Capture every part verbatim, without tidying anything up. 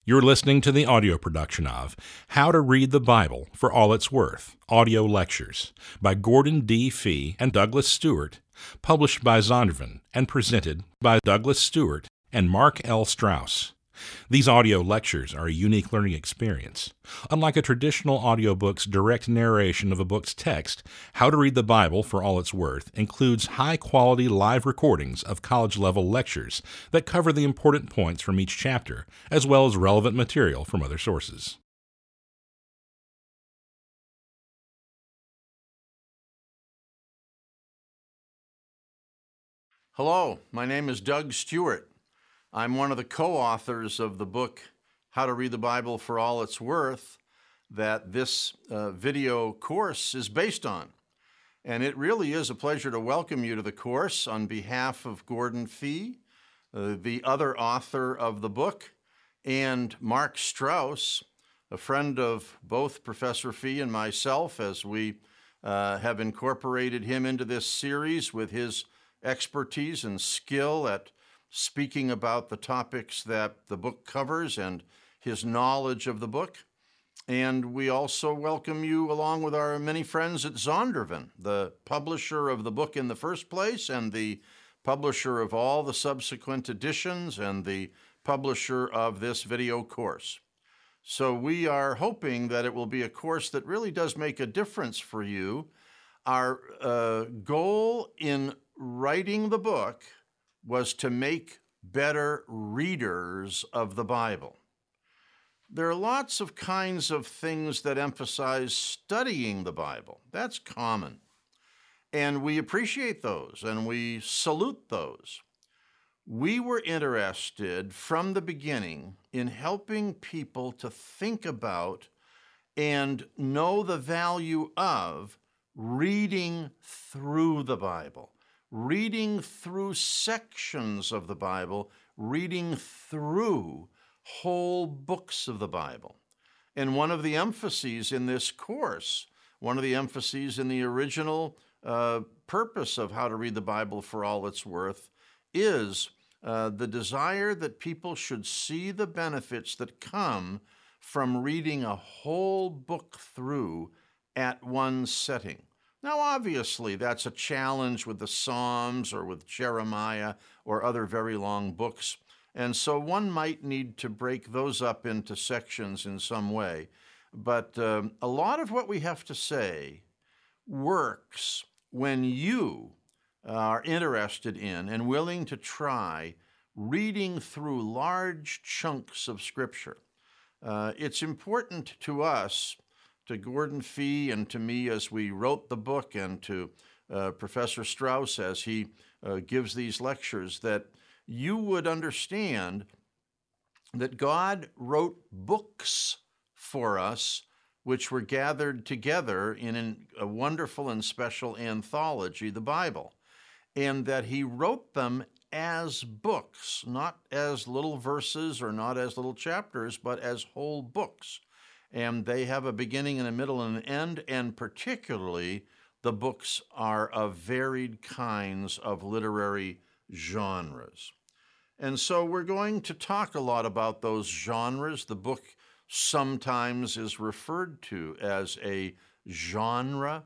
You're listening to the audio production of How to Read the Bible for All It's Worth, Audio Lectures, by Gordon D. Fee and Douglas Stuart, published by Zondervan and presented by Douglas Stuart and Mark L. Strauss. These audio lectures are a unique learning experience. Unlike a traditional audiobook's direct narration of a book's text, How to Read the Bible for All It's Worth includes high-quality live recordings of college-level lectures that cover the important points from each chapter, as well as relevant material from other sources. Hello, my name is Doug Stewart. I'm one of the co-authors of the book, How to Read the Bible for All It's Worth, that this uh, video course is based on. And it really is a pleasure to welcome you to the course on behalf of Gordon Fee, uh, the other author of the book, and Mark Strauss, a friend of both Professor Fee and myself, as we uh, have incorporated him into this series with his expertise and skill at speaking about the topics that the book covers and his knowledge of the book. And we also welcome you along with our many friends at Zondervan, the publisher of the book in the first place and the publisher of all the subsequent editions and the publisher of this video course. So we are hoping that it will be a course that really does make a difference for you. Our uh, goal in writing the book was to make better readers of the Bible. There are lots of kinds of things that emphasize studying the Bible. That's common. And we appreciate those and we salute those. We were interested from the beginning in helping people to think about and know the value of reading through the Bible. Reading through sections of the Bible, reading through whole books of the Bible. And one of the emphases in this course, one of the emphases in the original uh, purpose of How to Read the Bible for All It's Worth is uh, the desire that people should see the benefits that come from reading a whole book through at one setting. Now, obviously, that's a challenge with the Psalms or with Jeremiah or other very long books, and so one might need to break those up into sections in some way. But um, a lot of what we have to say works when you are interested in and willing to try reading through large chunks of Scripture. Uh, it's important to us, to Gordon Fee and to me as we wrote the book, and to uh, Professor Strauss as he uh, gives these lectures, that you would understand that God wrote books for us which were gathered together in an, a wonderful and special anthology, the Bible, and that he wrote them as books, not as little verses or not as little chapters, but as whole books. And they have a beginning and a middle and an end, and particularly the books are of varied kinds of literary genres. And so we're going to talk a lot about those genres. The book sometimes is referred to as a genre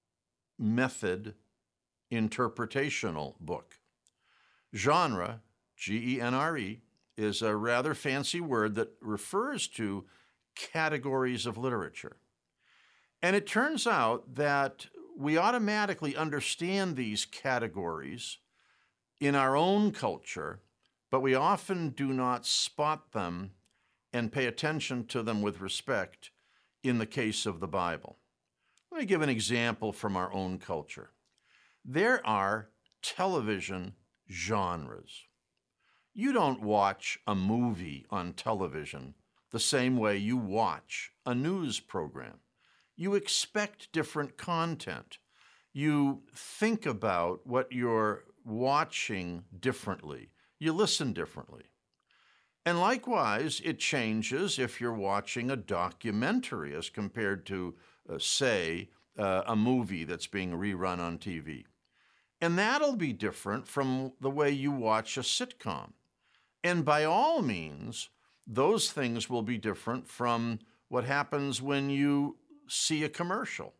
method interpretational book. Genre, G E N R E, is a rather fancy word that refers to categories of literature. And it turns out that we automatically understand these categories in our own culture, but we often do not spot them and pay attention to them with respect in the case of the Bible. Let me give an example from our own culture. There are television genres. You don't watch a movie on television the same way you watch a news program. You expect different content. You think about what you're watching differently. You listen differently. And likewise, it changes if you're watching a documentary as compared to, uh, say, uh, a movie that's being rerun on T V. And that'll be different from the way you watch a sitcom. And by all means, those things will be different from what happens when you see a commercial.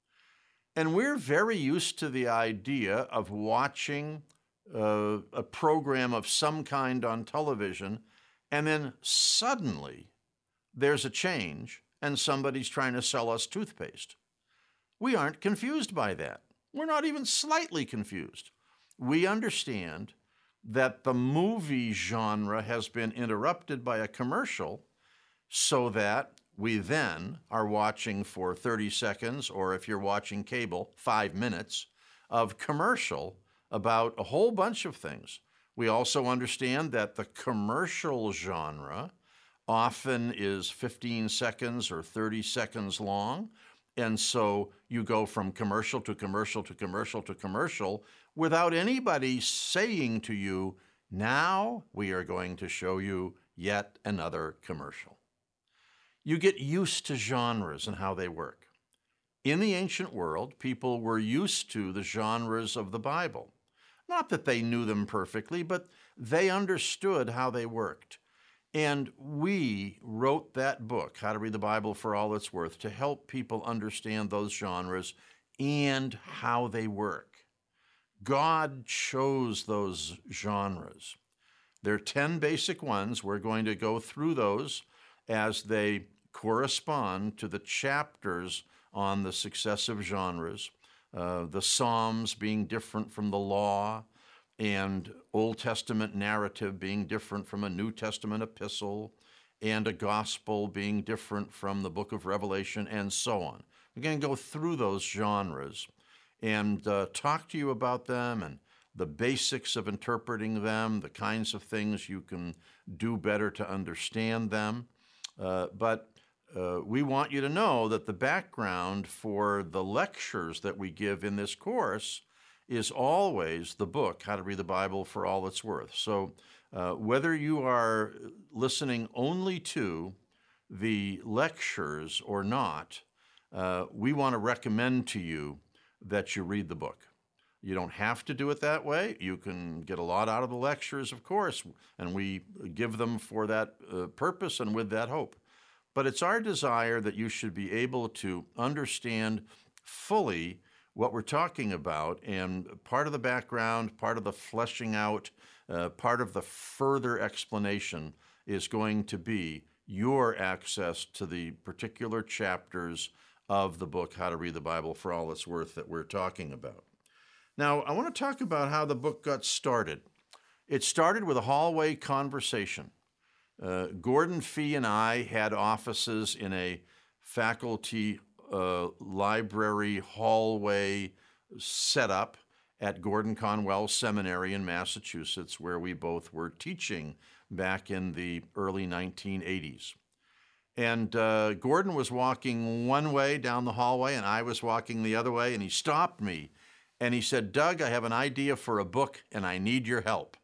And we're very used to the idea of watching uh, a program of some kind on television, and then suddenly there's a change and somebody's trying to sell us toothpaste. We aren't confused by that. We're not even slightly confused. We understand that the movie genre has been interrupted by a commercial so that we then are watching for thirty seconds, or if you're watching cable, five minutes of commercial about a whole bunch of things. We also understand that the commercial genre often is fifteen seconds or thirty seconds long. And so you go from commercial to commercial to commercial to commercial without anybody saying to you, now we are going to show you yet another commercial. You get used to genres and how they work. In the ancient world, people were used to the genres of the Bible. Not that they knew them perfectly, but they understood how they worked. And we wrote that book, How to Read the Bible for All It's Worth, to help people understand those genres and how they work. God chose those genres. There are ten basic ones. We're going to go through those as they correspond to the chapters on the successive genres, uh, the Psalms being different from the law, and Old Testament narrative being different from a New Testament epistle, and a gospel being different from the book of Revelation, and so on. We're going to go through those genres and uh, talk to you about them and the basics of interpreting them, the kinds of things you can do better to understand them. Uh, but uh, we want you to know that the background for the lectures that we give in this course is always the book, How to Read the Bible for All It's Worth. So uh, whether you are listening only to the lectures or not, uh, we want to recommend to you that you read the book. You don't have to do it that way. You can get a lot out of the lectures, of course, and we give them for that uh, purpose and with that hope. But it's our desire that you should be able to understand fully what we're talking about, and part of the background, part of the fleshing out, uh, part of the further explanation is going to be your access to the particular chapters of the book, How to Read the Bible for All It's Worth, that we're talking about. Now, I want to talk about how the book got started. It started with a hallway conversation. Uh, Gordon Fee and I had offices in a faculty uh, library hallway setup at Gordon Conwell Seminary in Massachusetts, where we both were teaching back in the early nineteen eighties. And uh, Gordon was walking one way down the hallway, and I was walking the other way, and he stopped me, and he said, "Doug, I have an idea for a book, and I need your help."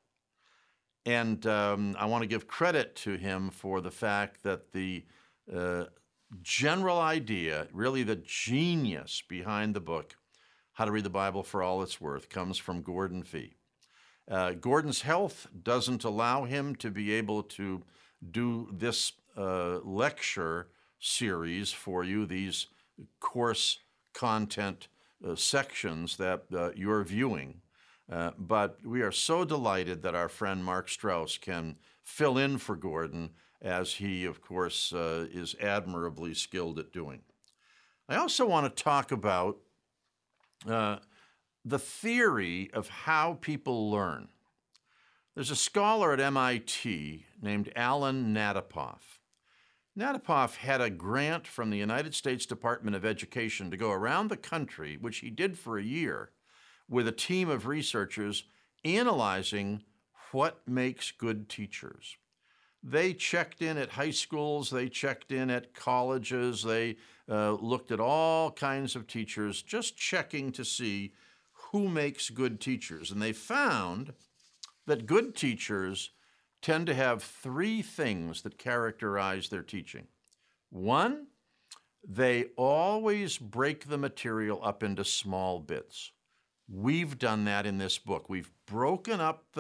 And um, I want to give credit to him for the fact that the uh, general idea, really the genius behind the book, How to Read the Bible for All It's Worth, comes from Gordon Fee. Uh, Gordon's health doesn't allow him to be able to do this uh, lecture series for you, these course content uh, sections that uh, you're viewing. Uh, but we are so delighted that our friend Mark Strauss can fill in for Gordon, as he, of course, uh, is admirably skilled at doing. I also want to talk about uh, the theory of how people learn. There's a scholar at M I T named Alan Nadipoff. Nadipoff had a grant from the United States Department of Education to go around the country, which he did for a year, with a team of researchers analyzing what makes good teachers. They checked in at high schools, they checked in at colleges, they uh, looked at all kinds of teachers, just checking to see who makes good teachers. And they found that good teachers tend to have three things that characterize their teaching. One, they always break the material up into small bits. We've done that in this book. We've broken up the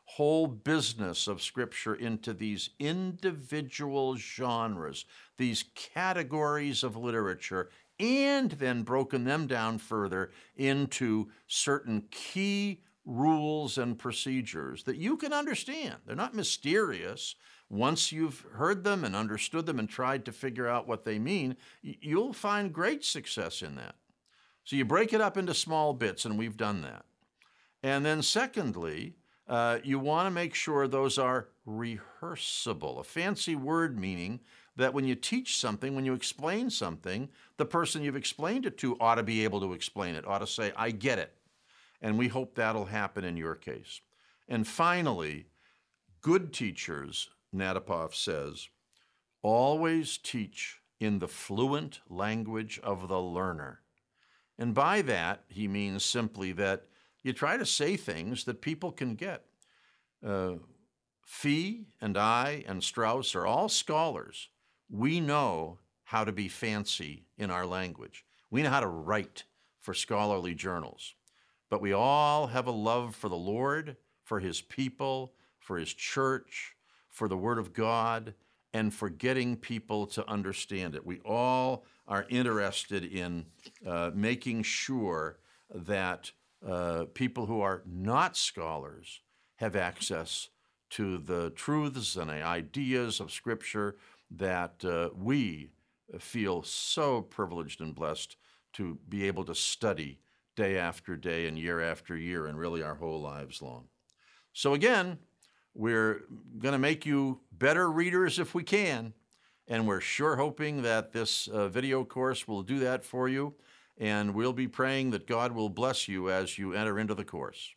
whole business of Scripture into these individual genres, these categories of literature, and then broken them down further into certain key rules and procedures that you can understand. They're not mysterious. Once you've heard them and understood them and tried to figure out what they mean, you'll find great success in that. So you break it up into small bits, and we've done that. And then secondly, uh, you want to make sure those are rehearsable, a fancy word meaning that when you teach something, when you explain something, the person you've explained it to ought to be able to explain it, ought to say, I get it. And we hope that'll happen in your case. And finally, good teachers, Natapov says, always teach in the fluent language of the learner. And by that, he means simply that you try to say things that people can get. Uh, Fee and I and Strauss are all scholars. We know how to be fancy in our language. We know how to write for scholarly journals. But we all have a love for the Lord, for His people, for His church, for the Word of God, and for getting people to understand it. We all are interested in uh, making sure that uh, people who are not scholars have access to the truths and the ideas of Scripture that uh, we feel so privileged and blessed to be able to study day after day and year after year and really our whole lives long. So again, we're going to make you better readers if we can, and we're sure hoping that this uh, video course will do that for you, and we'll be praying that God will bless you as you enter into the course.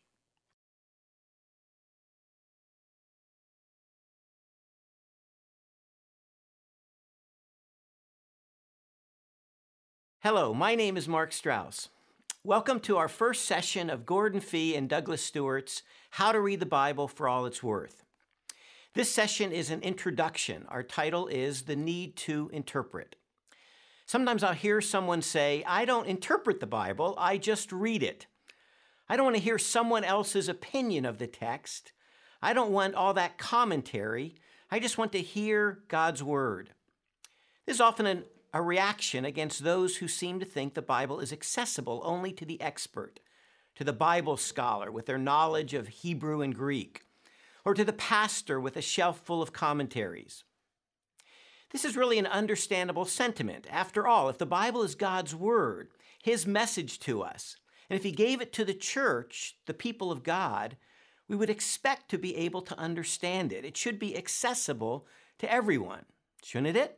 Hello, my name is Mark Strauss. Welcome to our first session of Gordon Fee and Douglas Stewart's How to Read the Bible for All It's Worth. This session is an introduction. Our title is The Need to Interpret. Sometimes I'll hear someone say, I don't interpret the Bible, I just read it. I don't want to hear someone else's opinion of the text. I don't want all that commentary. I just want to hear God's Word. This is often an a reaction against those who seem to think the Bible is accessible only to the expert, to the Bible scholar with their knowledge of Hebrew and Greek, or to the pastor with a shelf full of commentaries. This is really an understandable sentiment. After all, if the Bible is God's Word, His message to us, and if He gave it to the church, the people of God, we would expect to be able to understand it. It should be accessible to everyone, shouldn't it?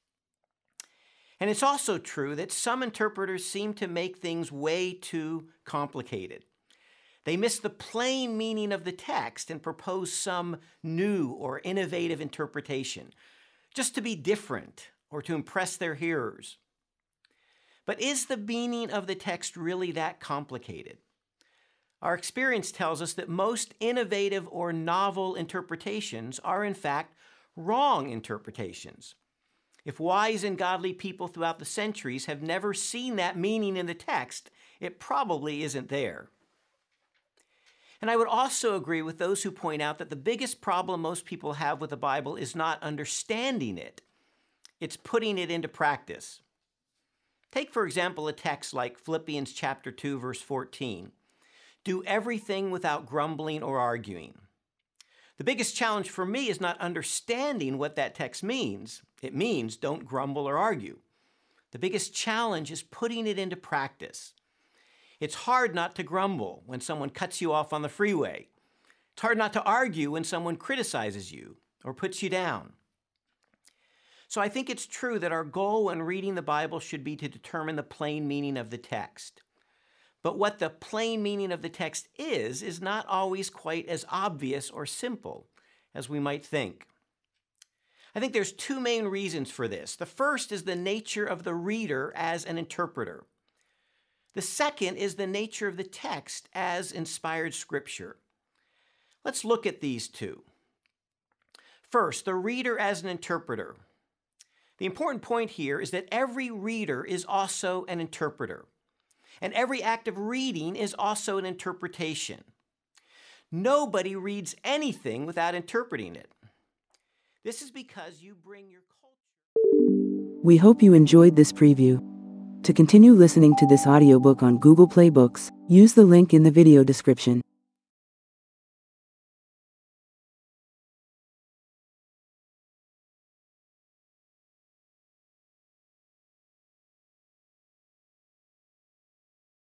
And it's also true that some interpreters seem to make things way too complicated. They miss the plain meaning of the text and propose some new or innovative interpretation, just to be different or to impress their hearers. But is the meaning of the text really that complicated? Our experience tells us that most innovative or novel interpretations are in fact wrong interpretations. If wise and godly people throughout the centuries have never seen that meaning in the text, it probably isn't there. And I would also agree with those who point out that the biggest problem most people have with the Bible is not understanding it. It's putting it into practice. Take, for example, a text like Philippians chapter two, verse fourteen. Do everything without grumbling or arguing. The biggest challenge for me is not understanding what that text means. It means don't grumble or argue. The biggest challenge is putting it into practice. It's hard not to grumble when someone cuts you off on the freeway. It's hard not to argue when someone criticizes you or puts you down. So I think it's true that our goal when reading the Bible should be to determine the plain meaning of the text. But what the plain meaning of the text is, is not always quite as obvious or simple as we might think. I think there's two main reasons for this. The first is the nature of the reader as an interpreter. The second is the nature of the text as inspired scripture. Let's look at these two. First, the reader as an interpreter. The important point here is that every reader is also an interpreter. And every act of reading is also an interpretation. Nobody reads anything without interpreting it. This is because you bring your culture. We hope you enjoyed this preview. To continue listening to this audiobook on Google Play Books, use the link in the video description.